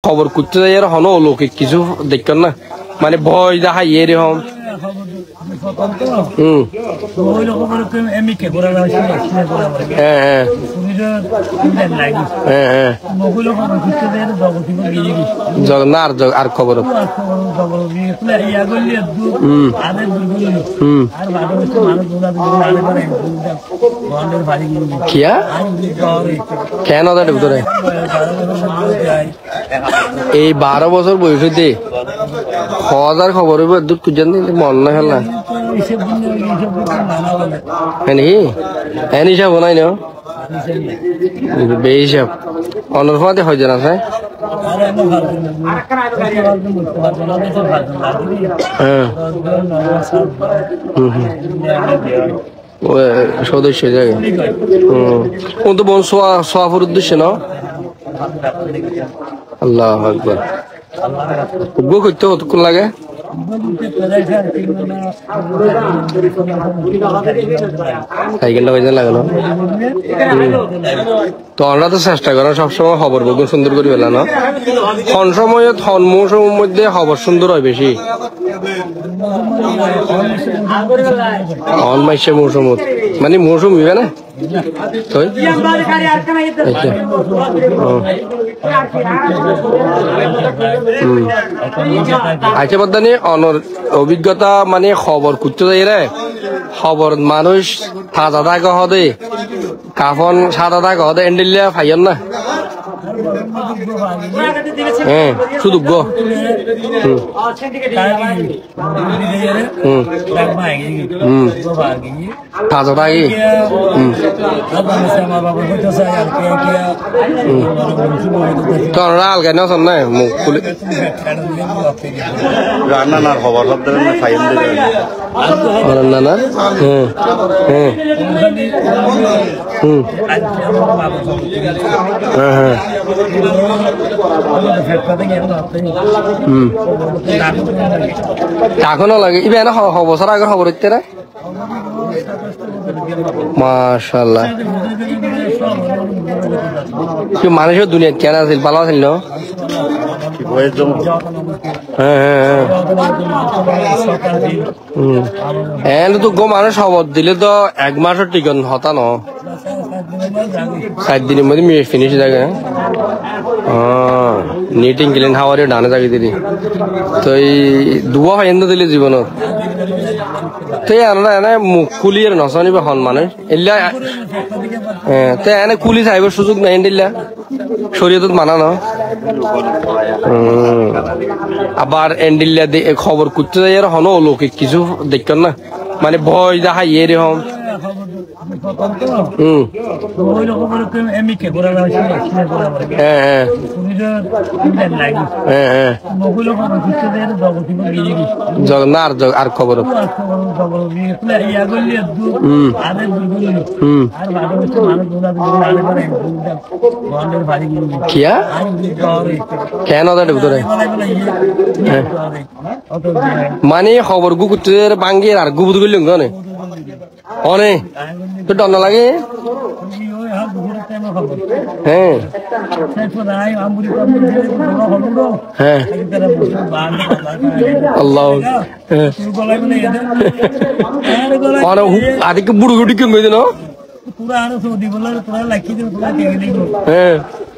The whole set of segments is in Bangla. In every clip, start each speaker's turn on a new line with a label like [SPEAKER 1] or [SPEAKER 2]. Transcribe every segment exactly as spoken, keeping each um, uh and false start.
[SPEAKER 1] খবর করতে যাই আর হন অলৌকিক কিছু দেখতেন না মানে ভয় দেখা ইয়ে হম হম হ্যাঁ হ্যাঁ হ্যাঁ হ্যাঁ না আর আর খবর কিয়া কেন ওদের ভিতরে এই বারো বছর বয়সে হাজার খবর দুধ খুঁজেন মন না খেলা হ্যাঁ নাকি হ্যাঁ হিসাব নাই না বে হিসাব অনর ফোনাতে হয় জানা স্যার হ্যাঁ সদস্য জায়গা হম কোন তো বোন সোয়া সোয়াফুর উদ্দেশ্যে না আল্লাহ আকবার গো করতে কতক্ষণ লাগে সাইকেলটা বাজে লাগানো তো আমরা তো চেষ্টা করা সবসময় খবর বগুন সুন্দর করে পেলা না কোন সময় হন মৌসুমের মধ্যে খবর সুন্দর হয় বেশি অন মাসে মৌসুম মানে মৌসুম হইবে না আচ্ছা বদানি অনর অভিজ্ঞতা মানে খবর করতে যাই রে খবর মানুষ তাজা থাকা হদে কাফন সাদা থাকা হদে এন্ডিল্লা ফাইয়ান না হ্যাঁ শুধু গো হুম হুম হুম তাজা থাকি হুম তোর রাল কেন শোন না মুখ খুলে
[SPEAKER 2] রান্নার খবর সব ধরনের ফাইন দেবে
[SPEAKER 1] রান্না হুম হুম হুম হ্যাঁ হ্যাঁ হুম এখনো লাগে ইবে না বছর আগের খবর হচ্ছে না মাশাআল্লাহ মানুষের দুনিয়া কেন আছিল ভালো আছিল না হ্যাঁ হ্যাঁ হ্যাঁ তো গো মানুষ খবর দিলে তো এক মাসের টিকন হতা ন সাত দিনের মধ্যে ফিনিশ থাকে নিটিং ক্লিন হাওয়ারে ডানে জাগি দিলি তো এই দুয়া হয় এনে দিলে জীবনত তো আমরা এনে মুখ খুলি আর নচনিব হন মানুষ এলা তো এনে কুলি চাহিবৰ সুযোগ নাই দিলা শরীয়তত মানা ন আবার এন্ডিল্লা খবর করতে যাই আর হন অলৌকিক কিছু দেখতেন না মানে ভয় দেখা ইয়ে হম হম হ্যাঁ হ্যাঁ হ্যাঁ হ্যাঁ না আর আর খবর হম হম কিয়া কেন ওদের ভিতরে মানে খবর গু করতে বাঙ্গি আর গু বুধ করলাম কেন অনে তো ডর না লাগে হ্যাঁ হ্যাঁ আল্লাহ আদিকে বুড়ো গুটি কেন গেছে না হ্যাঁ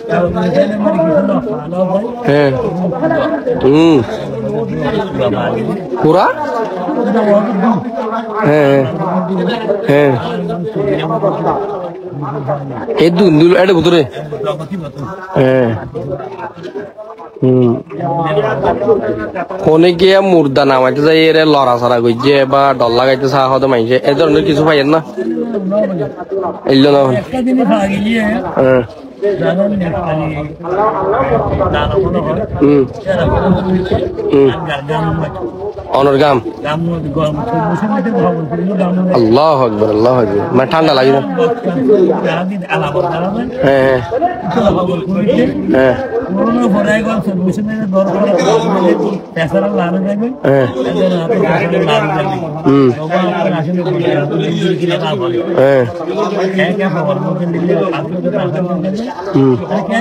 [SPEAKER 1] হ্যাঁ হুম পুরা হ্যাঁ হ্যাঁ এই দুল দুল এটা ভিতরে হ্যাঁ হুম ফোনে গিয়ে মুর্দা নামাইতে যাই এর লড়া ছড়া করছে বা ডর লাগাইতে চাহ হতে মাইছে এই ধরনের কিছু পাইয়েন না এলো না হ্যাঁ অনর গাম আল্লাহ আকবার আল্লাহ আকবার মানে ঠান্ডা লাগে না হ্যাঁ হ্যাঁ হ্যাঁ হুম হ্যাঁ হুম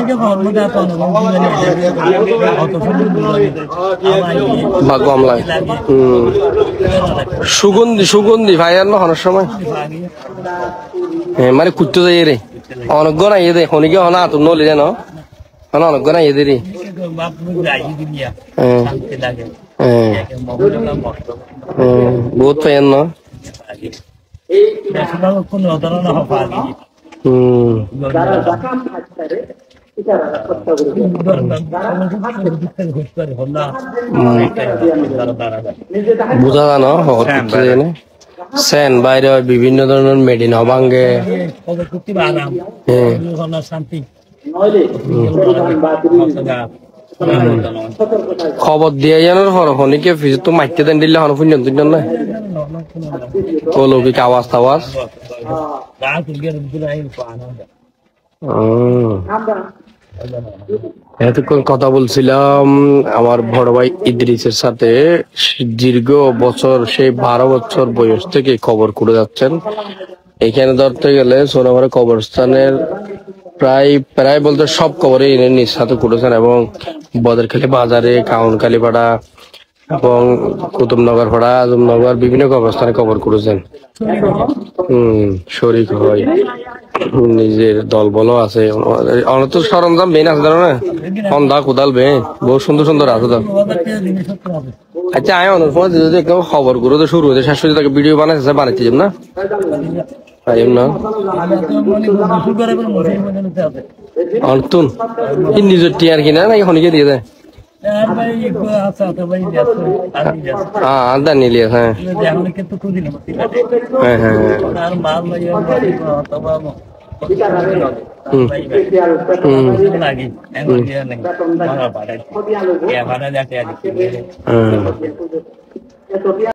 [SPEAKER 1] ভাগ্য আমলায় হুম সুগন্ধি সুগন্ধি ভাই আর না হওয়ার সময় হ্যাঁ মানে কুত্তো যাই রে অনেক গনা ইয়ে দে হনিকে হনা তুমি নলে জানো হনা অনেক গনা ইয়ে দে রে হ্যাঁ হ্যাঁ বহুত ফায়ার না হুম বুঝা জানো সেন বাইরে বিভিন্ন ধরনের মেডিন অভাঙ্গে খবর দিয়ে জানো হরফনিকে ফিজে তো মাইতে দেন দিলে হরফ না অলৌকিক আওয়াজ টাওয়াজ এতক্ষণ কথা বলছিলাম আমার বড় ভাই ইদ্রিসের সাথে। দীর্ঘ বছর সেই বারো বছর বয়স থেকে খবর করে যাচ্ছেন। এখানে ধরতে গেলে সোনামারা কবরস্থানের প্রায় প্রায় বলতে সব খবরে এনে নিজ সাথে করেছেন এবং বদরখালী বাজারে কাউন কালীপাড়া এবং কুতুবনগর পাড়া আজমনগর বিভিন্ন কবরস্থানে খবর করেছেন। হম শরিক হয় নিজের দল বলও আছে অনেক সরঞ্জাম বেন আছে জানো না হন্দা কোদাল বে বহুত সুন্দর সুন্দর আছে তো। আচ্ছা আয় অনেক সময় যদি একদম খবর গুলো তো শুরু হয়েছে শেষ হয়েছে তাকে ভিডিও বানাইছে বানাইতে যাব না পাইম না অন্তুন কি নিজের টিয়ার কিনা নাকি হনিকে দিয়ে দেয় হ্যাঁ আদা নিলিয়ে হ্যাঁ হ্যাঁ হ্যাঁ হ্যাঁ